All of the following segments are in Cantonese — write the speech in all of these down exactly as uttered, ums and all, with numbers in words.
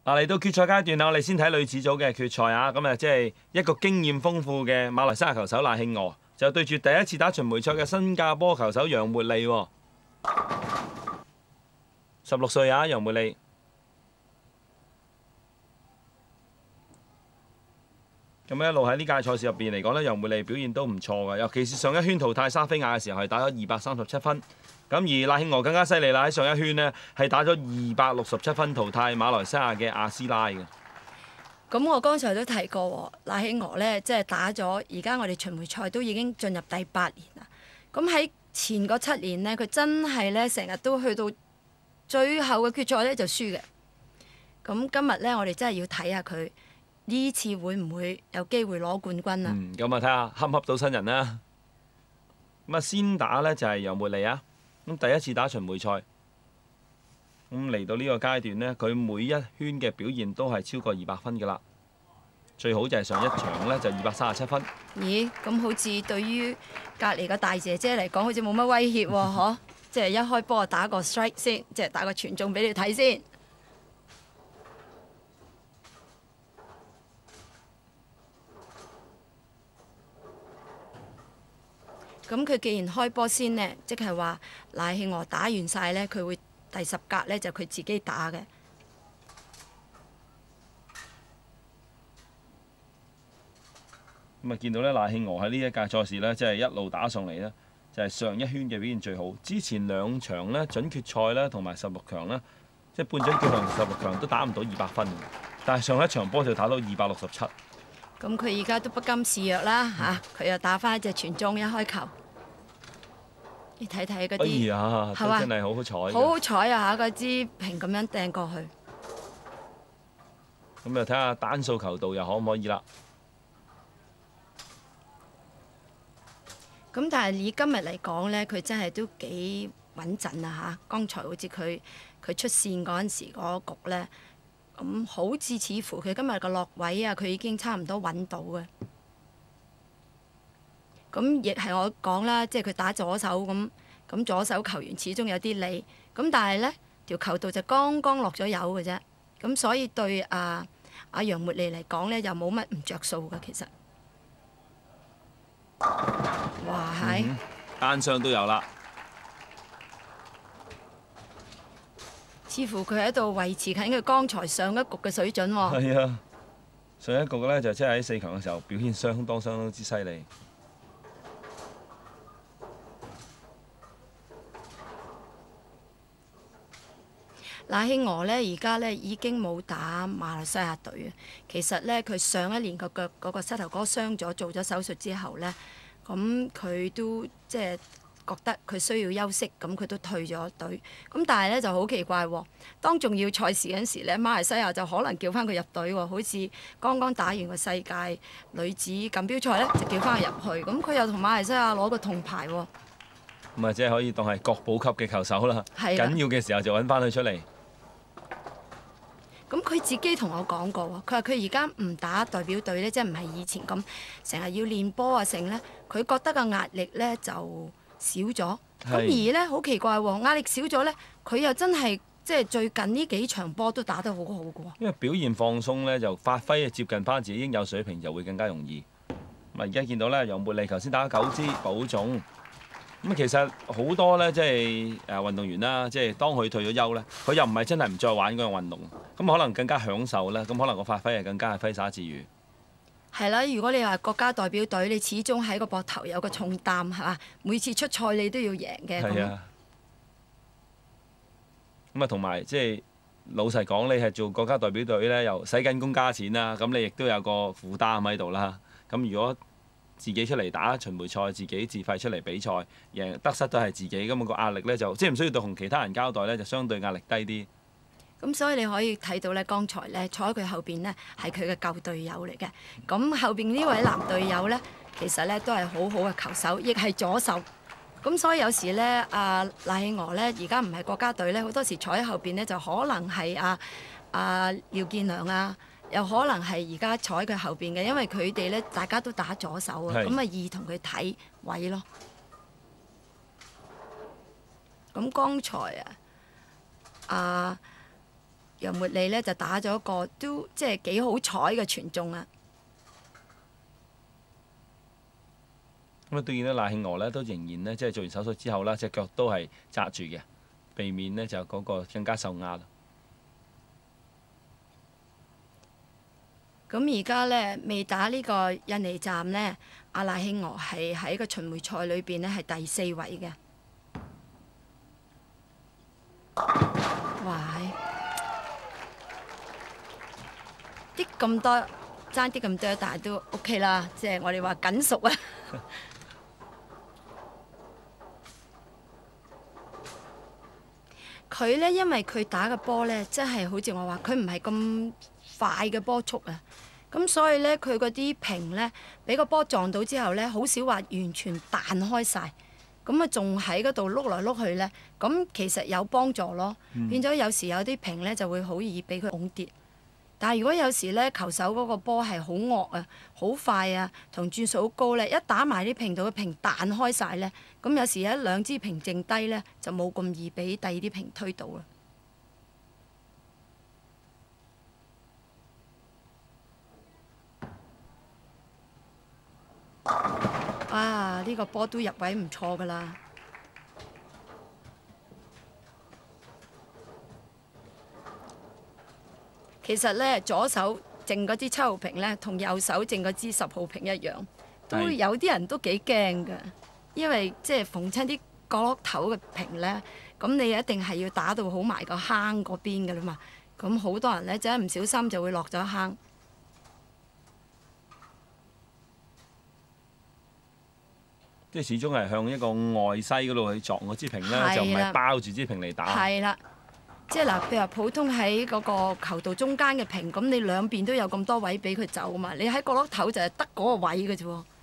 嗱，嚟到決賽階段啦，我哋先睇女子組嘅決賽啊。咁啊，即係一個經驗豐富嘅馬來西亞球手賴慶娥，就對住第一次打巡迴賽嘅新加坡球手楊茉莉喎。十六歲啊，楊茉莉。咁一路喺呢屆賽事入邊嚟講咧，楊茉莉表現都唔錯嘅，尤其是上一圈淘汰沙菲亞嘅時候係打咗二百三十七分。咁而賴慶娥更加犀利啦，喺上一圈呢係打咗二百六十七分淘汰馬來西亞嘅阿斯拉嘅。 咁我剛才都提過，賴慶娥呢，即係打咗，而家我哋巡迴賽都已經進入第八年啦。咁喺前嗰七年呢，佢真係呢成日都去到最後嘅決賽呢就輸嘅。咁今日呢，我哋真係要睇下佢呢次會唔會有機會攞冠軍啊？ 嗯，咁啊睇下恰唔恰到新人啦。咁啊先打呢就係楊茉莉啊。咁第一次打巡迴賽，咁嚟到呢個階段呢，佢每一圈嘅表現都係超過二百分㗎啦。最好就係上一場呢，就二百三十七分。 咦？咁好似對於隔離個大姐姐嚟講，好似冇乜威脅喎，嗬？即係一開波就打個 strike 先，即係打個傳中俾你睇先。咁佢既然開波先呢，即係話賴慶娥打完晒呢，佢會第十格呢就佢自己打嘅。 咁啊見到咧賴慶娥喺呢一屆賽事呢，即係一路打上嚟呢，就係上一圈嘅表現最好。之前兩場呢，準決賽呢同埋十六強呢，即係半準決同十六強都打唔到二百分，但係上一場波就打到二百六十七。 咁佢而家都不甘示弱啦嚇，佢又打翻一隻傳中一開球。你睇睇嗰啲， 哎呀， 係嘛？ 真係好好彩， 好好彩啊嚇！嗰支平咁樣掟過去。 咁就睇下單數球度又可唔可以啦。 咁但係以今日嚟講呢，佢真係都幾穩陣啊嚇！剛才好似佢佢出線嗰陣時嗰局呢，咁好似似乎佢今日個落位啊，佢已經差唔多揾到嘅。咁亦係我講啦，即係佢打左手咁，咁左手球員始終有啲利，咁但係呢條球道就剛剛落咗油嘅啫，咁所以對啊阿楊茉莉嚟講呢，又冇乜唔着數嘅其實。哇係、 嗯，單雙都有啦。 似乎佢喺度維持緊佢剛才上一局嘅水準喎。 係啊，上一局呢，就即係喺四強嘅時候表現相當相當之犀利。 賴慶娥呢，而家呢已經冇打馬來西亞隊啊。其實呢，佢上一年個腳嗰個膝頭哥傷咗，做咗手術之後呢，咁佢都即係覺得佢需要休息，咁佢都退咗隊。咁但係呢就好奇怪喎，當重要賽事嗰陣時呢，馬來西亞就可能叫翻佢入隊喎。好似剛剛打完個世界女子錦標賽呢，就叫翻佢入去。咁佢又同馬來西亞攞個銅牌喎。 咁啊，即係可以當係國寶級嘅球手啦。緊要嘅時候就揾翻佢出嚟。 咁佢自己同我講過喎，佢話佢而家唔打代表隊咧，即係唔係以前咁成日要練波啊成咧，佢覺得個壓力咧就少咗。咁而咧好奇怪喎，壓力少咗咧，佢又真係即係最近呢幾場波都打得好好嘅喎。 因為表現放鬆咧，就發揮接近翻自己應有水平，就會更加容易。咁啊，而家見到咧，楊茉莉頭先打九支保中。咁其實好多咧，即係誒運動員啦，即係當佢退咗休咧，佢又唔係真係唔再玩嗰樣運動，咁可能更加享受咧，咁可能個發揮係更加係揮灑自如。 係啦，如果你話國家代表隊，你始終喺個膊頭有個重擔係嘛，每次出賽你都要贏嘅。 係啊。咁啊，同埋即係老實講，你係做國家代表隊咧，又使緊工加錢啦，咁你亦都有個負擔喺度啦。咁如果自己出嚟打巡迴賽，自己自費出嚟比賽，贏得失都係自己，咁個壓力呢，就即係唔需要同其他人交代呢，就相對壓力低啲。 咁所以你可以睇到呢，剛才呢坐喺佢後邊呢係佢嘅舊隊友嚟嘅。咁後邊呢位男隊友呢，其實呢都係好好嘅球手，亦係左手。咁所以有時呢，阿賴慶娥呢而家唔係國家隊呢，好多時坐喺後邊呢，就可能係阿阿廖建良啊。又可能係而家坐喺佢後邊嘅，因為佢哋咧大家都打左手啊，咁啊易同佢睇位咯。咁剛才啊，啊楊茉莉呢就打咗個都即係幾好彩嘅傳中啊！ 咁啊，對見到賴慶娥咧，都仍然咧，即係做完手術之後啦，隻腳都係紮住嘅，避免呢就嗰個更加受壓。 咁而家呢，未打呢個印尼站呢，阿賴慶娥係喺個巡迴賽裏邊呢係第四位嘅。哇！啲咁多爭啲咁多，但係都 OK 啦，即係我哋話緊熟啊！佢呢，因為佢打嘅波呢，真係好似我話，佢唔係咁快嘅波速啊，咁所以呢，佢嗰啲瓶呢，俾個波撞到之後呢，好少話完全彈開晒，咁啊仲喺嗰度碌來碌去呢，咁其實有幫助咯， 嗯、 變咗有時有啲瓶呢就會好易俾佢拱跌，但係如果有時呢，球手嗰個波係好惡啊、好快啊，同轉數好高呢，一打埋啲瓶度嘅瓶彈開晒呢，咁有時一兩支瓶剩低呢，就冇咁易俾第二啲瓶推到啦。啊！呢個波都入位唔錯㗎啦。其實呢，左手剩嗰支七號瓶呢，同右手剩嗰支十號瓶一樣，都有啲人都幾驚㗎，因為即係逢親啲角落頭嘅瓶呢，咁你一定係要打到好埋個坑嗰邊㗎啦嘛。咁好多人呢，真係唔小心就會落咗坑。 即係始終係向一個外西嗰度去撞嗰支瓶咧，就唔係包住支瓶嚟打。 係啦，即係嗱，譬如話普通喺嗰個球道中間嘅瓶，咁你兩邊都有咁多位俾佢走嘛。你喺角落頭就係得嗰個位嘅啫喎。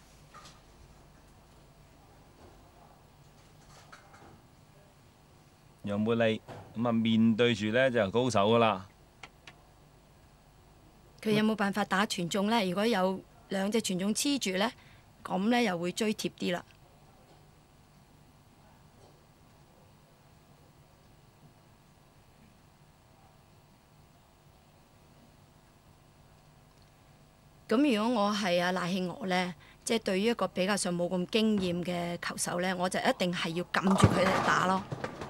楊茉莉咁啊，面對住咧就高手㗎啦。 佢有冇辦法打傳中咧？如果有兩隻傳中黐住咧，咁咧又會追貼啲啦。咁如果我係阿賴慶娥呢，即係對於一個比較上冇咁經驗嘅球手呢，我就一定係要撳住佢嚟打咯。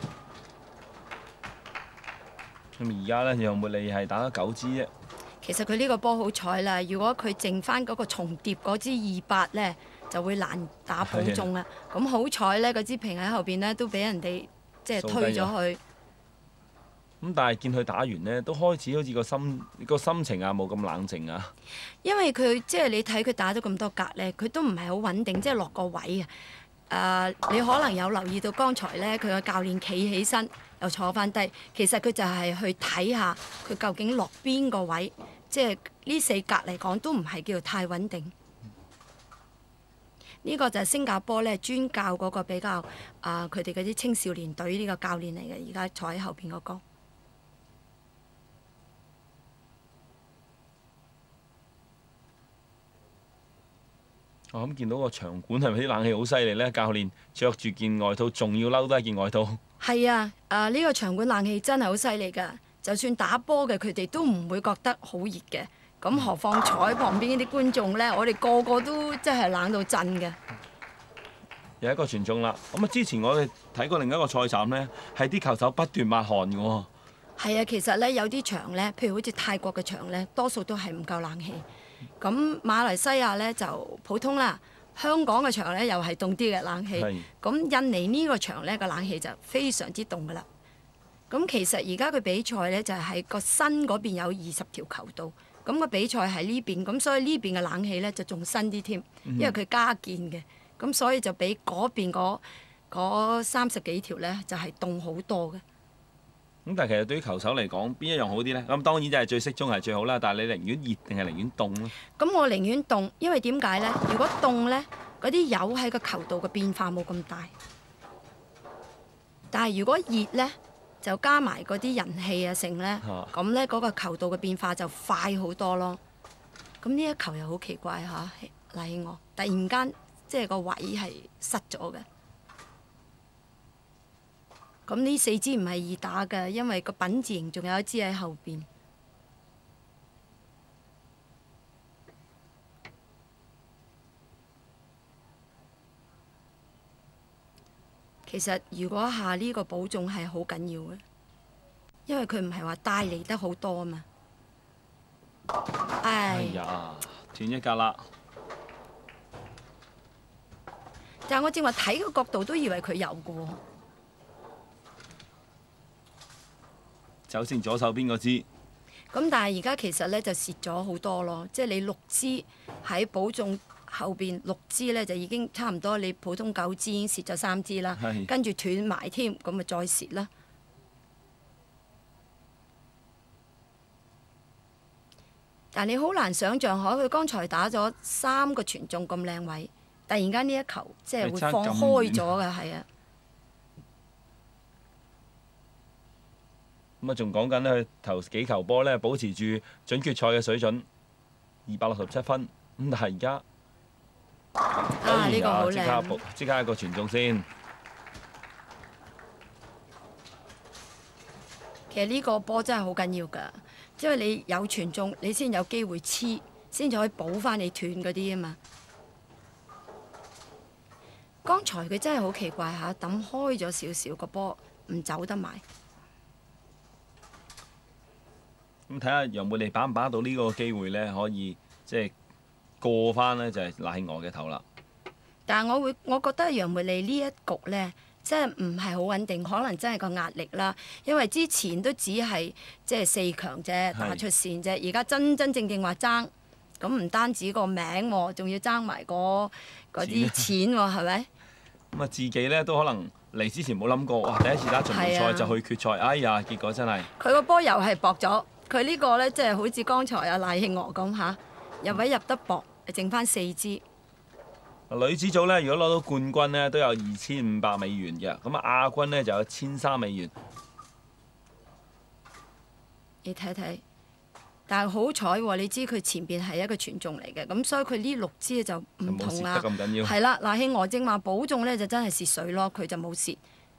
咁而家呢，楊茉莉係打咗九支啫。 其實佢呢個波好彩啦，如果佢剩翻嗰個重疊嗰支二八呢，就會難打補中啊。咁好彩呢，嗰支瓶喺後邊呢，都俾人哋即係推咗去。 咁但係見佢打完呢，都開始好似個心個心情啊冇咁冷靜啊。 因為佢即係你睇佢打咗咁多格呢，佢都唔係好穩定，即係落個位啊。誒、呃，你可能有留意到剛才呢，佢個教練企起身又坐翻低，其實佢就係去睇下佢究竟落邊個位，即係呢四格嚟講都唔係叫做太穩定。呢、這個就係新加坡呢專教嗰個比較啊，佢哋嗰啲青少年隊呢個教練嚟嘅，而家坐喺後邊嗰個。 我咁見到個場館係咪啲冷氣好犀利呢？教練着住件外套，仲要嬲多一件外套。 係啊，誒呢個場館冷氣真係好犀利㗎。就算打波嘅佢哋都唔會覺得好熱嘅。咁何況坐喺旁邊啲觀眾呢？我哋個個都真係冷到震嘅。 有一個傳中啦。咁啊，之前我哋睇過另一個賽站呢，係啲球手不斷抹汗㗎喎。係啊，其實呢，有啲場呢，譬如好似泰國嘅場呢，多數都係唔夠冷氣。咁馬來西亞呢就普通啦，香港嘅場呢又係凍啲嘅冷氣。咁印尼呢個場呢個冷氣就非常之凍㗎啦。咁其實而家佢比賽呢就係喺個新嗰邊有二十條球道，咁個比賽喺呢邊，咁所以呢邊嘅冷氣呢就仲新啲添，因為佢加建嘅，咁所以就比嗰邊嗰嗰三十幾條呢就係凍好多嘅。 咁但係其實對於球手嚟講，邊一樣好啲呢？咁當然就係最適中係最好啦。但係你寧願熱定係寧願凍呢？ 咁我寧願凍，因為點解呢？如果凍呢，嗰啲油喺個球道嘅變化冇咁大。但係如果熱呢，就加埋嗰啲人氣啊成呢，咁呢嗰個球道嘅變化就快好多咯。咁呢一球又好奇怪嚇，賴慶娥突然間即係個位係失咗嘅。 咁呢四支唔係易打嘅，因為個品字形仲有一支喺後邊。其實如果下呢個保重係好緊要嘅，因為佢唔係話帶嚟得好多啊嘛。 哎唉， 呀，斷一格啦！ 但係我正話睇個角度都以為佢有嘅喎。 走先左手邊嗰支， 咁但係而家其實咧就蝕咗好多咯，即係你六支喺保重後邊六支咧就已經差唔多，你普通九支已經蝕咗三支啦， 係跟住斷埋添，咁咪再蝕啦。但你好難想像，可佢剛才打咗三個傳中咁靚位，突然間呢一球即係會放開咗嘅，係啊。 咁啊仲講緊咧，佢頭幾球波咧保持住準決賽嘅水準，二百六十七分。咁但係而家啊呢個好即刻靚， 補即刻一個傳中先。 其實呢個波真係好緊要㗎，因為你有傳中，你先有機會黐，先至可以補翻你斷嗰啲啊嘛。剛才佢真係好奇怪嚇，抌開咗少少個波，唔走得埋。 咁睇下楊梅利把唔把握到呢個機會咧，可以即係過翻咧就係賴慶娥嘅頭啦。 但係我會，我覺得楊梅利呢一局呢，即係唔係好穩定，可能真係個壓力啦。因為之前都只係即係四強啫，打出線啫。而家真真正正話爭，咁唔單止個名喎，仲要爭埋嗰嗰啲錢喎，係咪？ 咁啊自己咧都可能嚟之前冇諗過，哇！第一次打巡迴賽係啊就去決賽，哎呀！結果真係佢個波又係薄咗，佢呢個呢，即係好似剛才阿賴慶娥咁嚇，入位入得薄，剩翻四支。 女子組咧，如果攞到冠軍咧，都有二千五百美元嘅。咁啊亞軍咧就有千三美元。 你睇睇，但係好彩喎，你知佢前邊係一個傳中嚟嘅，咁所以佢呢六支就唔就冇蝕同啦。 得咁緊要。 係啦，嗱，慶娥正話保中咧就真係蝕水咯，佢就冇蝕。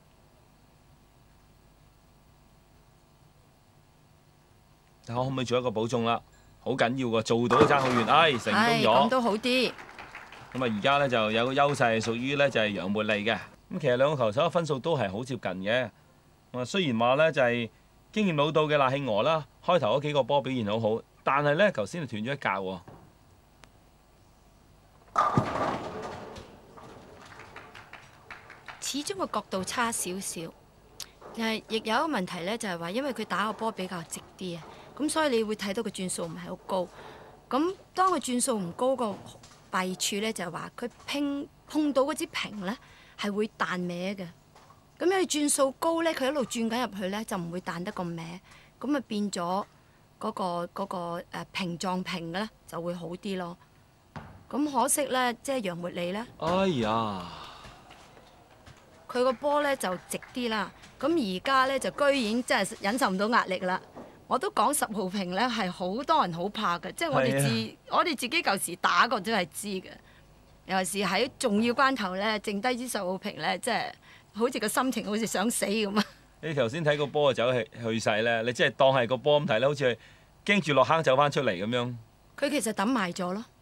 睇下可唔可以做一個保中啦？好緊要喎，做到爭好遠，哎，成功唉，咁咗。 都好啲。 咁啊而家咧就有個優勢，屬於咧就係楊梅利嘅。咁其實兩個球手嘅分數都係好接近嘅。咁啊雖然話咧就係經驗老道嘅賴慶娥啦，開頭嗰幾個波表現好好，但係咧頭先就斷咗一格喎。 始終個角度差少少，誒，亦有一個問題咧，就係話因為佢打個波比較直啲啊，咁所以你會睇到個轉數唔係好高。咁當佢轉數唔高個弊處咧，就係話佢拼碰到嗰支平咧係會彈歪嘅。咁因為轉數高咧，佢一路轉緊入去咧就唔會彈得咁歪，咁啊變咗嗰個嗰個誒平撞平嘅咧就會好啲咯。咁可惜咧，即係楊茉莉咧。 哎呀！ 佢個波咧就直啲啦，咁而家咧就居然真係忍受唔到壓力啦。我都講十號平咧係好多人好怕嘅，即係我哋自係我哋自己舊時打過都係知嘅。尤其是喺重要關頭咧，剩低支十號平咧，即係好似個心情好似想死咁啊！ 你頭先睇個波走去去勢咧，你即係當係個波咁睇咧，好似係驚住落坑走翻出嚟咁樣。 佢其實抌埋咗咯。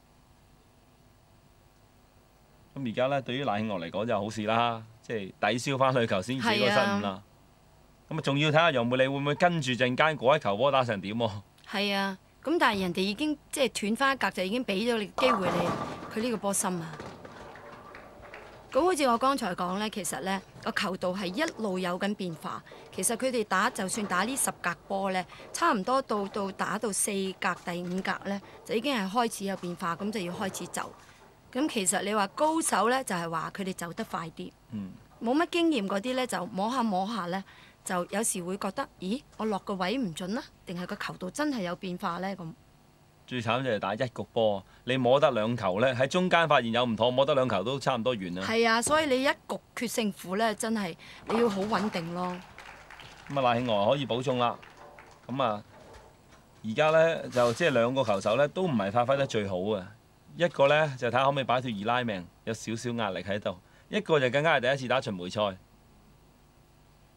咁而家咧，對於賴慶娥嚟講就好事啦，即係抵消翻佢頭先自己個失誤啦。咁啊，仲要睇下楊梅利會唔會跟住陣間嗰一球波打成點喎？ 係啊，咁但係人哋已經即係斷翻一格，就已經俾咗你機會你，佢呢個波深啊！咁好似我剛才講咧，其實咧個球道係一路有緊變化。其實佢哋打就算打呢十格波咧，差唔多到到打到四格第五格咧，就已經係開始有變化，咁就要開始走。咁其實你話高手咧，就係話佢哋走得快啲，冇乜、嗯、經驗嗰啲咧就摸下摸下咧，就有時會覺得，咦，我落個位唔準啦，定係個球道真係有變化咧咁。 最慘就係打一局波，你摸得兩球咧，喺中間發現有唔妥，摸得兩球都差唔多完啦。 係啊，所以你一局決勝負咧，真係你要好穩定咯。 咁啊，賴慶娥可以保中啦。咁啊，而家咧就即係兩個球手咧都唔係發揮得最好啊。一個咧就睇下可唔可以擺脱二拉命，有少少壓力喺度；一個就更加係第一次打巡迴賽。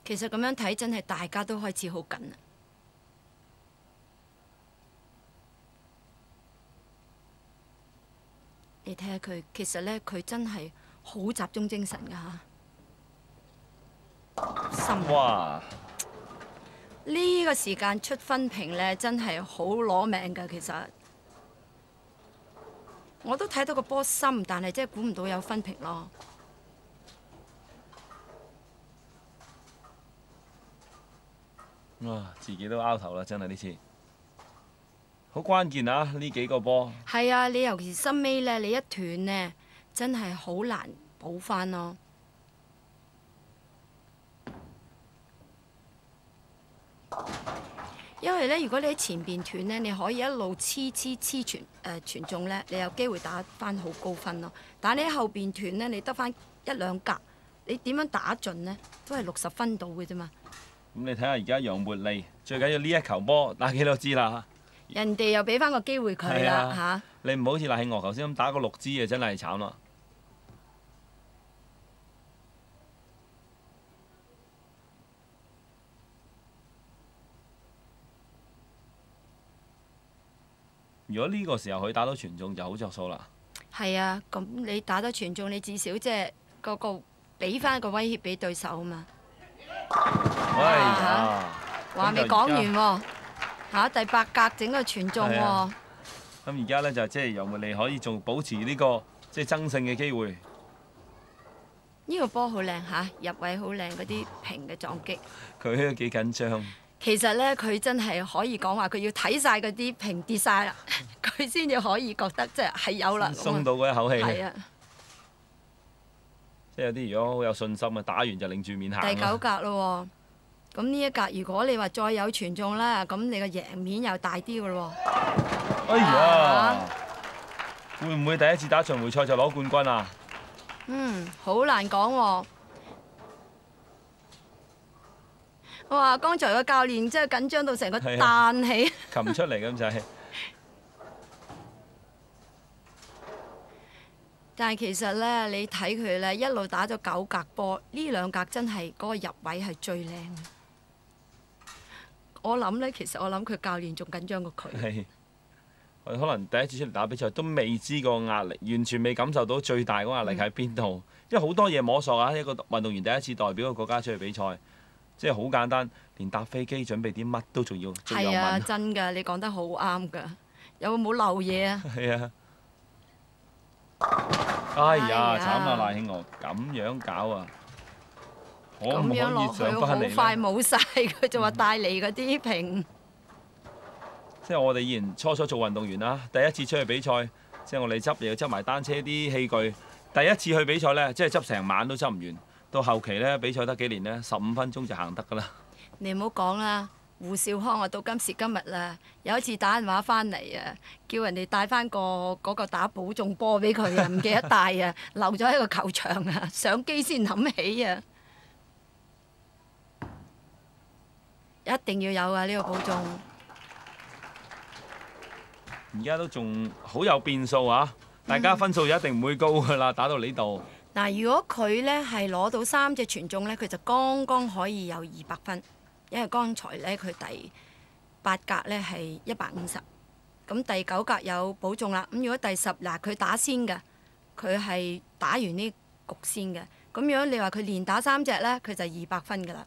其實咁樣睇真係大家都開始好緊啦。你睇下佢，其實咧佢真係好集中精神㗎嚇。心哇！ 呢個時間出分屏咧，真係好攞命㗎。其實我都睇到個波深，但係真係估唔到有分屏咯。 哇！自己都拗頭啦，真係呢次好關鍵啊！呢幾個波係啊，你尤其是深尾咧，你一斷呢，真係好難補翻咯。因為咧，如果你喺前邊斷呢，你可以一路黐黐黐傳誒傳中咧，你有機會打翻好高分咯。但係你喺後邊斷呢，你得翻一兩格，你點樣打盡呢？都係六十分到嘅啫嘛。 咁你睇下而家楊茉莉最緊要呢一球波打幾多支啦？ 人哋又俾翻個機會佢啦嚇。 啊、你唔好好似賴慶娥頭先咁打個六支啊，真係慘啦！如果呢個時候佢打到全中就好着數啦。 係啊，咁你打得全中，你至少即係嗰個俾翻個威脅俾對手啊嘛。 喂呀！ 話未講完喎，嚇第八格整個全中喎。 咁而家咧就即係楊茉莉可以仲保持呢個即係爭勝嘅機會。 呢個波好靚嚇，入位好靚，嗰啲平嘅撞擊。 佢都幾緊張。 其實咧，佢真係可以講話，佢要睇晒嗰啲平跌晒啦，佢先至可以覺得即係係有啦。 鬆到嗰一口氣。 係啊。 即係有啲如果好有信心啊，打完就擰住面行。 第九格咯喎，咁呢一格如果你話再有傳中啦，咁你個贏面又大啲嘅咯喎。 哎呀！會唔會第一次打巡迴賽就攞冠軍啊？ 嗯，好難講喎。哇！剛才個教練真係緊張到成個彈起。 擒出嚟咁就係。 但係其實咧，你睇佢咧一路打咗九格波，呢兩格真係嗰個入位係最靚嘅。我諗咧，其實我諗佢教練仲緊張過佢。 係。可能第一次出嚟打比賽都未知個壓力，完全未感受到最大嗰壓力喺邊度。嗯、因為好多嘢摸索啊！一個運動員第一次代表個國家出去比賽，即係好簡單，連搭飛機準備啲乜都仲要仲有問。 係啊，真㗎，你講得好啱㗎。有冇漏嘢啊？ 係啊。哎呀，慘啊！賴慶娥咁樣搞啊！可唔可以上翻嚟咧？ 好快冇晒，佢就話帶嚟嗰啲平。 即係我哋以前初初做運動員啦，第一次出去比賽，即係我哋執又要執埋單車啲器具。第一次去比賽呢，即係執成晚都執唔完。到後期呢，比賽得幾年呢，十五分鐘就行得㗎啦。 你唔好講啦。胡少康啊，到今時今日啦，有一次打電話翻嚟啊，叫人哋帶翻個嗰個打保重波俾佢啊，唔記得帶啊，漏咗喺個球場啊，上機先諗起啊，一定要有啊呢個保重。 而家都仲好有變數啊！大家分數一定唔會高㗎啦，打到呢度。 嗱，如果佢呢係攞到三隻全中呢，佢就剛剛可以有二百分。因為剛才咧佢第八格咧係一百五十，咁第九格有保中啦。咁如果第十嗱佢打先嘅，佢係打完呢局先嘅。咁如果你話佢連打三隻咧，佢就二百分㗎啦。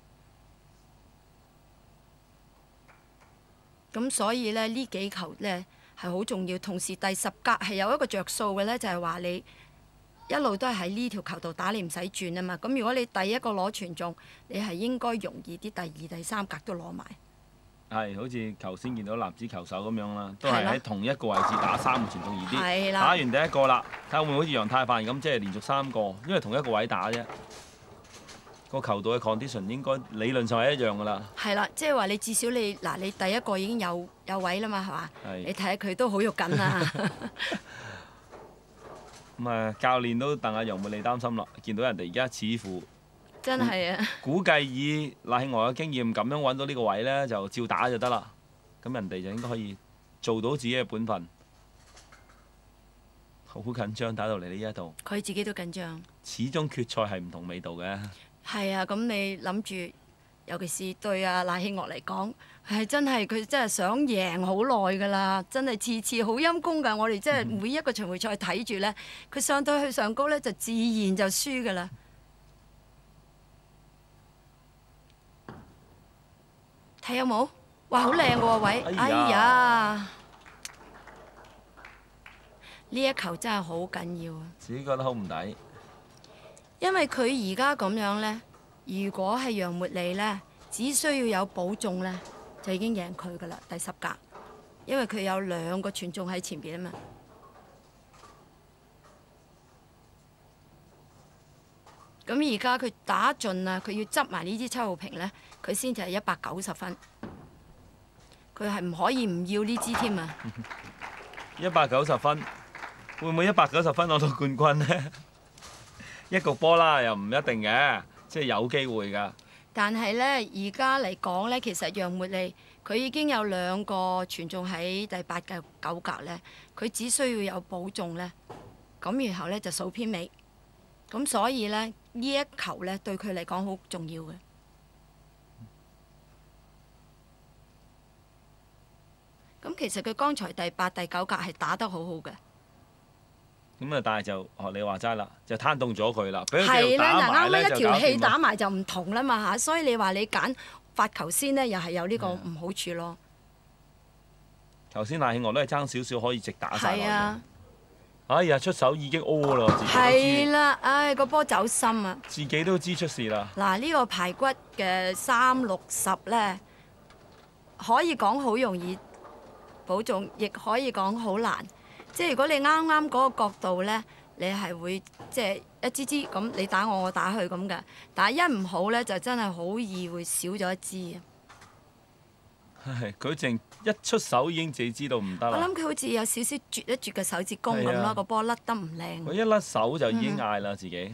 咁所以咧呢幾球咧係好重要，同時第十格係有一個着數嘅咧，就係話你一路都係喺呢條球度打，你唔使轉啊嘛。咁如果你第一個攞全中，你係應該容易啲，第二、第三格都攞埋。 係，好似頭先見到男子球手咁樣啦，都係喺同一個位置打三個全中易啲。係啦。打完第一個啦，睇下會唔會好似楊太範咁，即係連續三個，因為同一個位打啫。個球道嘅 condition 應該理論上係一樣㗎啦。 係啦，即係話你至少你嗱，你第一個已經有有位啦嘛，係嘛？ 係。 你睇下佢都好肉緊啊！ 咁啊，教練都戥阿楊茉莉擔心啦，見到人哋而家似乎真係啊， 估計以賴慶娥嘅經驗咁樣揾到呢個位呢，就照打就得啦。咁人哋就應該可以做到自己嘅本分。好緊張打到嚟呢一度。 佢自己都緊張。 始終決賽係唔同味道嘅。 係啊，咁你諗住，尤其是對阿賴慶樂嚟講，係真係佢真係想贏好耐㗎啦，真係次次好陰功㗎。我哋真係每一個巡迴賽睇住咧，佢上到去上高咧就自然就輸㗎啦。睇有冇？哇，好靚喎位！ 哎呀哎呀，呢一球真係好緊要啊！ 自己覺得好唔抵。 因為佢而家咁樣呢，如果係楊茉莉呢，只需要有保中呢，就已經贏佢噶啦，第十格。因為佢有兩個傳中喺前邊啊嘛。咁而家佢打盡啦，佢要執埋呢支七號瓶呢，佢先至係一百九十分。佢係唔可以唔要呢支添啊！ 一百九十分，會唔會一百九十分攞到冠軍呢？一局波啦，又唔一定嘅，即係有機會㗎。 但係呢，而家嚟講呢，其實楊茉莉佢已經有兩個傳中喺第八嘅九格呢，佢只需要有保中呢，咁然後呢就數偏尾。咁所以呢，呢一球呢對佢嚟講好重要嘅。咁其實佢剛才第八、第九格係打得好好嘅。 咁啊，但係就學你話齋啦，就攤凍咗佢啦，俾佢繼係續打啦，嗱埋咧啱啱一條氣就搞掂啦。 打埋就唔同啦嘛嚇，所以你話你揀發球先呢，又係有呢個唔好處咯。 頭先賴慶娥都係爭少少可以直打晒落去。 係啊， 哎呀，出手已經 O 啦，自己都知， 係啦，唉個波走心啊！ 自己都知出事啦。 嗱，呢個排骨嘅三六十呢，可以講好容易保中，亦可以講好難。即係如果你啱啱嗰個角度呢，你係會即係一支支咁，你打我，我打佢咁嘅。但係一唔好呢，就真係好易會少咗一支啊！ 唉，佢淨一出手已經自己知道唔得啦。 我諗佢好似有少少絕一絕嘅手指公咁係啊咯，個波甩得唔靚。 佢一甩手就已經嗌啦，自己。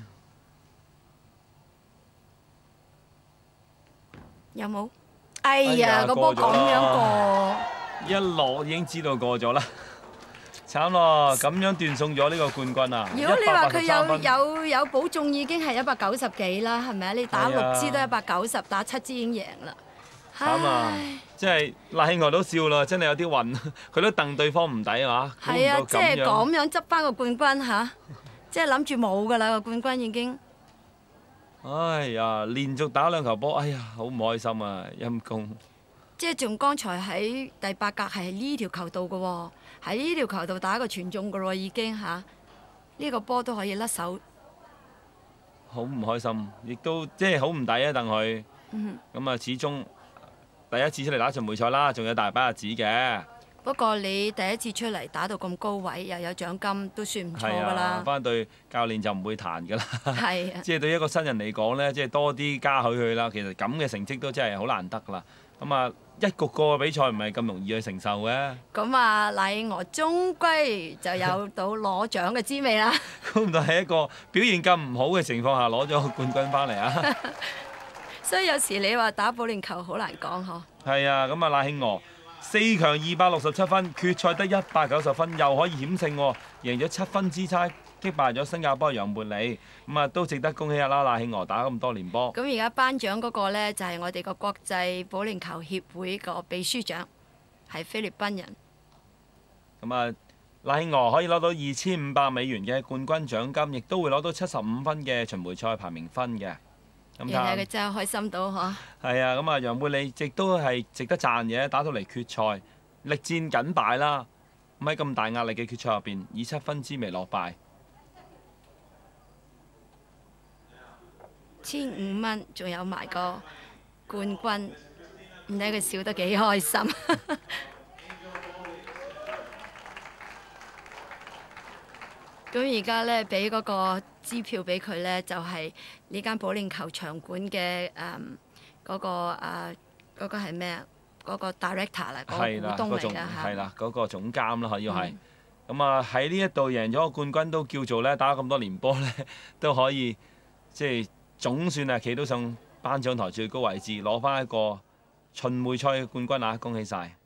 有冇？哎哎呀呀，個波咁過咗啦樣過。 一落已經知道過咗啦，慘咯！咁樣斷送咗呢個冠軍啊！ 如果你話佢一百八十三有分有有保中已經係一百九十幾啦，係咪啊？你打六係啊支都一百九十，打七支已經贏啦。 慘啊！ 唉即係賴慶娥都笑啦，真係有啲運，佢都戥對方唔抵啊！估唔係啊， 到即係咁樣咁樣執翻個冠軍嚇，即係諗住冇㗎啦個冠軍已經。 哎呀，連續打兩球波，哎呀，好唔開心啊！陰公。 即係仲剛才喺第八格係呢條球道嘅喎，喺呢條球道打個傳中嘅咯已經嚇，呢個波都可以甩手。 好唔開心，亦都即係好唔抵啊！戥佢嗯， 咁啊，始終第一次出嚟打巡迴賽啦，仲有大把日子嘅。 不過你第一次出嚟打到咁高位，又有獎金，都算唔錯係啊， 㗎啦。 翻對教練就唔會彈㗎啦。 係啊， 即係對一個新人嚟講呢，即係多啲嘉許佢啦。其實咁嘅成績都真係好難得㗎啦。咁啊，一局個比賽唔係咁容易去承受嘅。 咁啊，禮鵝終歸就有到攞獎嘅滋味啦。 估唔到係一個表現咁唔好嘅情況下攞咗個冠軍翻嚟啊！ 所以有時你話打保齡球好難講嗬。 係啊，咁啊賴慶娥四強二百六十七分，決賽得一百九十分，又可以險勝喎，贏咗七分之差擊敗咗新加坡楊茉莉，咁啊都值得恭喜下啦！賴慶娥打咁多年波。 咁而家頒獎嗰個呢，就係我哋個國際保齡球協會個秘書長，係菲律賓人。 咁啊，賴慶娥可以攞到二千五百美元嘅冠軍獎金，亦都會攞到七十五分嘅巡迴賽排名分嘅。咁原來佢睇真係開心到嗬。 係啊，咁啊楊茉莉亦都係值得讚嘅，打到嚟決賽力戰緊敗啦。咁喺咁大壓力嘅決賽入邊，以七分之微落敗。 千五蚊，仲有埋個冠軍，唔睇佢笑得幾開心。咁而家呢，俾嗰個支票俾佢呢，就係呢間保齡球場館嘅誒嗰個誒嗰個係咩啊？嗰個 director 啦，嗰係啦， 個股東嚟㗎嗰種係嚇。 啦，嗰個總監啦，可以係。 嗯咁啊喺呢一度贏咗個冠軍，都叫做咧打咗咁多年波咧，都可以即係總算係企到上頒獎台最高位置，攞翻一個巡迴賽嘅冠軍啊！恭喜晒！